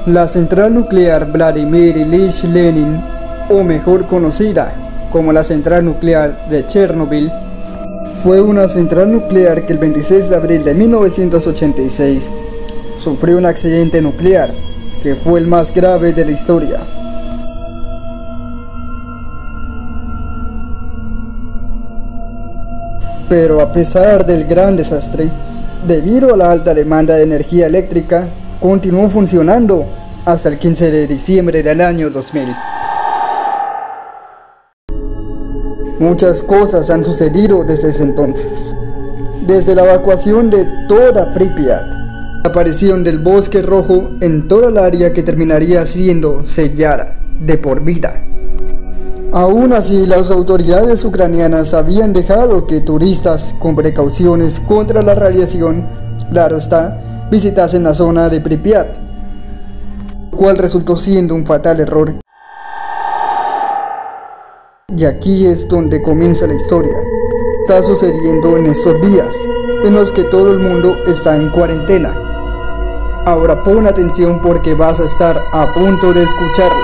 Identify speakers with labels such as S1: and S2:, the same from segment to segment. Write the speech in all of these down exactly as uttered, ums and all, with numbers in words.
S1: La central nuclear Vladimir Ilich Lenin, o mejor conocida como la central nuclear de Chernobyl, fue una central nuclear que el veintiséis de abril de mil novecientos ochenta y seis sufrió un accidente nuclear que fue el más grave de la historia. Pero a pesar del gran desastre, debido a la alta demanda de energía eléctrica, continuó funcionando hasta el quince de diciembre del año dos mil. Muchas cosas han sucedido desde ese entonces. Desde la evacuación de toda Pripyat, la aparición del bosque rojo en toda el área que terminaría siendo sellada de por vida. Aún así, las autoridades ucranianas habían dejado que turistas con precauciones contra la radiación, claro está, visitasen la zona de Pripyat, lo cual resultó siendo un fatal error. Y aquí es donde comienza la historia. Está sucediendo en estos días, en los que todo el mundo está en cuarentena. Ahora pon atención porque vas a estar a punto de escucharla.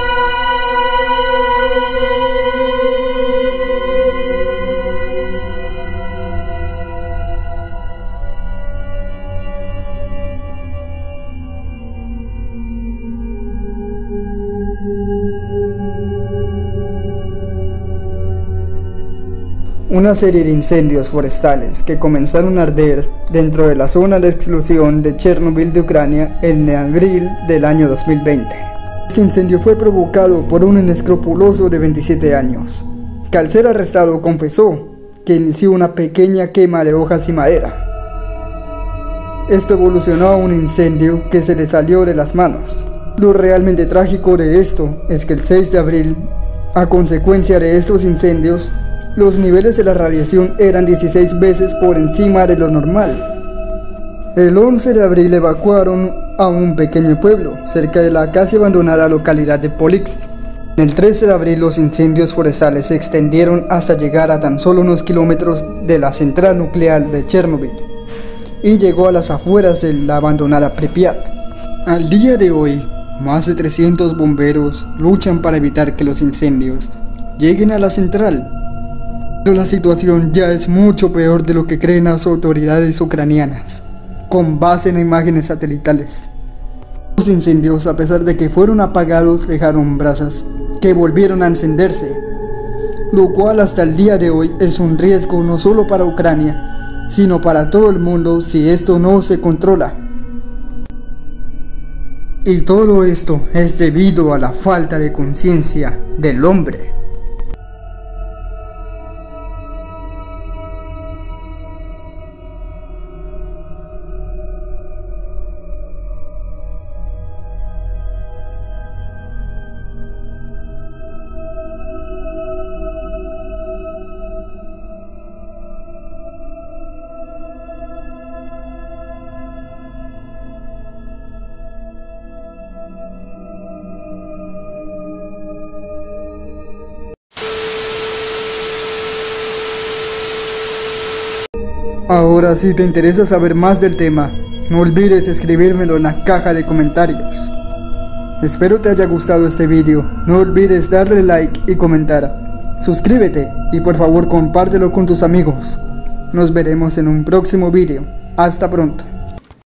S1: Una serie de incendios forestales que comenzaron a arder dentro de la zona de exclusión de Chernobyl de Ucrania en abril del año dos mil veinte. Este incendio fue provocado por un inescrupuloso de veintisiete años, que al ser arrestado confesó que inició una pequeña quema de hojas y madera. Esto evolucionó a un incendio que se le salió de las manos. Lo realmente trágico de esto es que el seis de abril, a consecuencia de estos incendios, los niveles de la radiación eran dieciséis veces por encima de lo normal. El once de abril evacuaron a un pequeño pueblo cerca de la casi abandonada localidad de Politsk. El trece de abril los incendios forestales se extendieron hasta llegar a tan solo unos kilómetros de la central nuclear de Chernobyl y llegó a las afueras de la abandonada Pripyat. Al día de hoy, más de trescientos bomberos luchan para evitar que los incendios lleguen a la central. Pero la situación ya es mucho peor de lo que creen las autoridades ucranianas, con base en imágenes satelitales. Los incendios, a pesar de que fueron apagados, dejaron brasas que volvieron a encenderse, lo cual hasta el día de hoy es un riesgo no solo para Ucrania, sino para todo el mundo si esto no se controla. Y todo esto es debido a la falta de conciencia del hombre. Ahora, si te interesa saber más del tema, no olvides escribírmelo en la caja de comentarios. Espero te haya gustado este video, no olvides darle like y comentar. Suscríbete y por favor compártelo con tus amigos. Nos veremos en un próximo video. Hasta pronto.